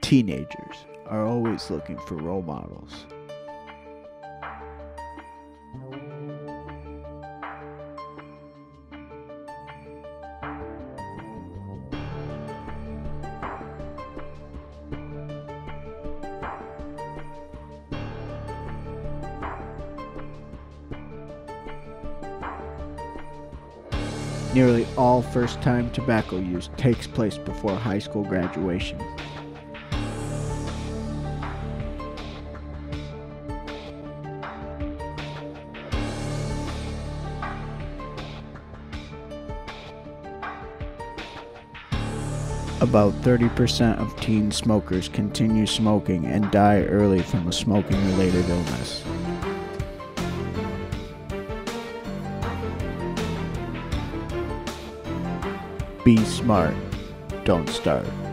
Teenagers are always looking for role models. Nearly all first-time tobacco use takes place before high school graduation. About 30% of teen smokers continue smoking and die early from a smoking-related illness. Be smart, don't start.